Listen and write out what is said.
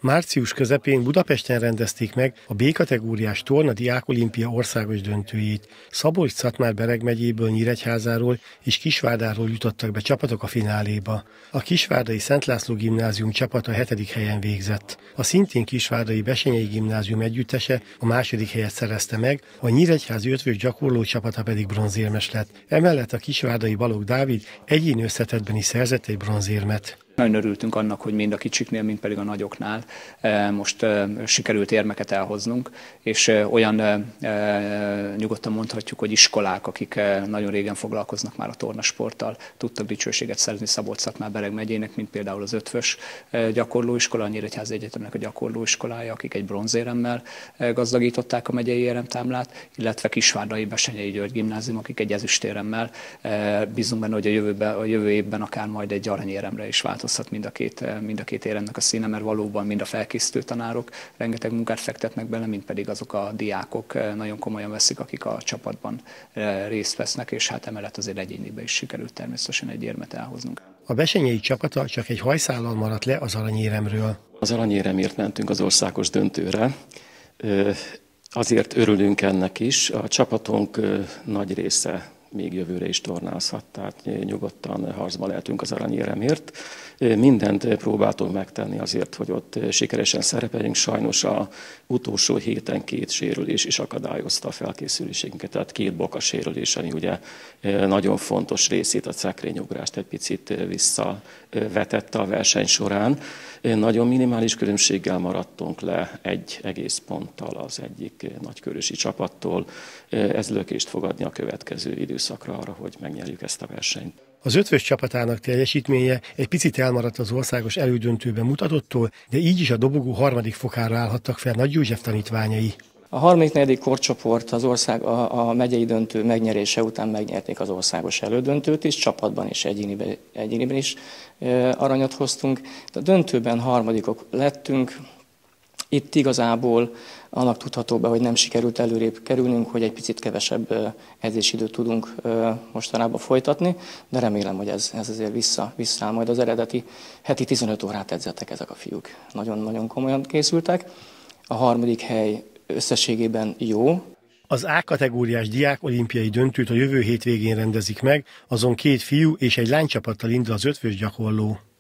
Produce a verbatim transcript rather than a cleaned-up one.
Március közepén Budapesten rendezték meg a B-kategóriás torna diákolimpia országos döntőjét. Szabolcs-Szatmár-Bereg megyéből, Nyíregyházáról és Kisvárdáról jutottak be csapatok a fináléba. A kisvárdai Szent László gimnázium csapata hetedik helyen végzett. A szintén kisvárdai Bessenyei gimnázium együttese a második helyet szerezte meg, a nyíregyházi ötvös gyakorló csapata pedig bronzérmes lett. Emellett a kisvárdai Balogh Dávid egyéni összetettben is szerzett egy bronzérmet. Nagyon örültünk annak, hogy mind a kicsiknél, mind pedig a nagyoknál most sikerült érmeket elhoznunk, és olyan nyugodtan mondhatjuk, hogy iskolák, akik nagyon régen foglalkoznak már a tornasporttal, tudtak dicsőséget szerezni Szabolcs-Szatmár-Bereg megyének, mint például az ötvös gyakorlóiskola, a Nyíregyházi Egyetemnek a gyakorlóiskolája, akik egy bronzéremmel gazdagították a megyei éremtáblát, illetve Kisvárdai Bessenyei György gimnázium, akik egy ezüstéremmel. Bízunk benne, hogy a, jövőben, a jövő évben akár majd egy aranyéremre is vált. Mind a, két, mind a két éremnek a színe, mert valóban mind a felkészítő tanárok rengeteg munkát fektetnek bele, mind pedig azok a diákok nagyon komolyan veszik, akik a csapatban részt vesznek, és hát emellett azért egyénibe is sikerült természetesen egy érmet elhoznunk. A bessenyei csapata csak egy hajszállal maradt le az aranyéremről. Az aranyéremért mentünk az országos döntőre. Azért örülünk ennek is. A csapatunk nagy része még jövőre is tornázhat, tehát nyugodtan harcba lehetünk az aranyéremért. Mindent próbáltunk megtenni azért, hogy ott sikeresen szerepeljünk. Sajnos az utolsó héten két sérülés is akadályozta a felkészülésünket, tehát két bokasérülés, ami ugye nagyon fontos részét, a szekrényugrást egy picit visszavetette a verseny során. Nagyon minimális különbséggel maradtunk le egy egész ponttal az egyik nagykörösi csapattól. Ez lökést fog adni a következő időszakra arra, hogy megnyerjük ezt a versenyt. Az ötvös csapatának teljesítménye egy picit elmaradt az országos elődöntőben mutatottól, de így is a dobogó harmadik fokára állhattak fel Nagy József tanítványai. A harmadik, negyedik korcsoport az ország, a, a megyei döntő megnyerése után megnyerték az országos elődöntőt is, csapatban és egyéniben, egyéniben is e, aranyat hoztunk. A döntőben harmadikok lettünk. Itt igazából annak tudható be, hogy nem sikerült előrébb kerülnünk, hogy egy picit kevesebb edzésidőt tudunk mostanában folytatni, de remélem, hogy ez, ez azért vissza, visszaáll majd az eredeti heti tizenöt órát edzettek ezek a fiúk. Nagyon-nagyon komolyan készültek. A harmadik hely összességében jó. Az A-kategóriás diák olimpiai döntőt a jövő hétvégén rendezik meg, azon két fiú és egy lánycsapattal indul az ötvös gyakorló.